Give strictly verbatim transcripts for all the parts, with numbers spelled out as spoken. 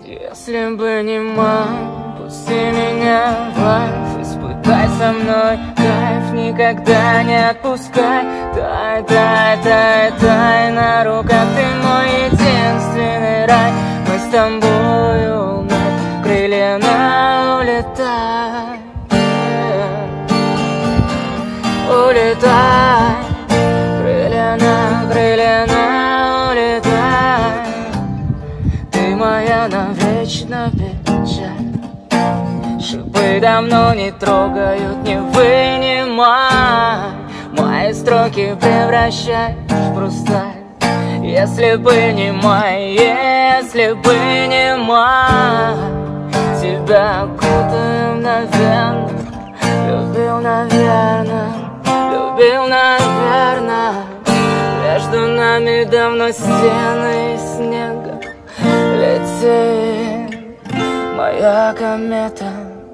Если бы не мам, пусти меня в лайф, испытай со мной кайф, никогда не отпускай. Тай, тай, тай, тай, на руках ты мой единственный рай. Мы с тобою над крыльями улетай, улетай, крылья на крылья на улетай. Ты моя навечно печаль, шипы давно не трогают, не вынимай. Мои строки превращаешь в хрусталь. Если бы не мой, если бы не мой, тебя окутаем, наверно, любил, наверно, любил, наверно. Между нами давно стены из снега. Летит моя комета.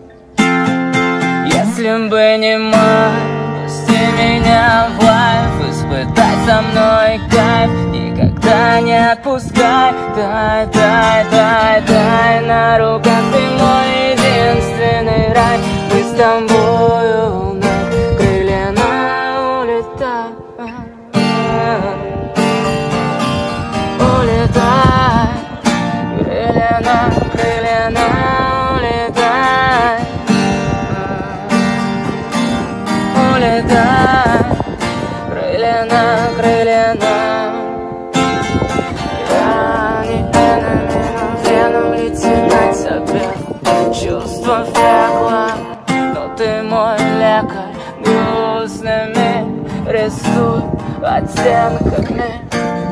Если бы не мой, пусти меня в лайф, испытай со мной кайф, никогда не отпускай. Дай, дай, дай, дай, на руках ты мой единственный рай. Мы с тобою над крыльями улетай, улетай, крылья на крылья на улетай, улетай, крылья на крылья на. Я не веном, веном летит на тебе чувство пекла, но ты мой лекарь, грустными рисуй оттенками.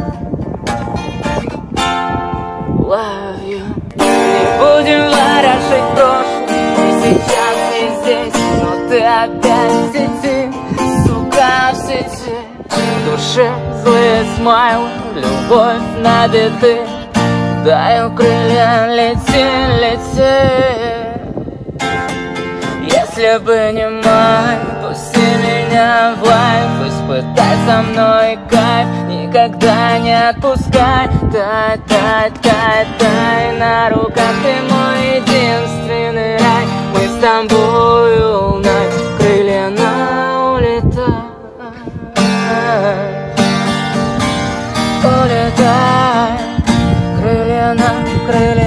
Love you. Не будем ворошить прошлое, и сейчас, и здесь, но ты опять в сети, сука, в сети. В душе злые смайлы, любовь на биты. Даю крылья, лети, лети. Если бы не май, пусти меня в лайф, испытай со мной кайф, никогда не отпускай. Тай, тай, тай, тай, на руках ты мой единственный рай. Мы с тобою над крыльями улетай, улетай, крылья на крылья.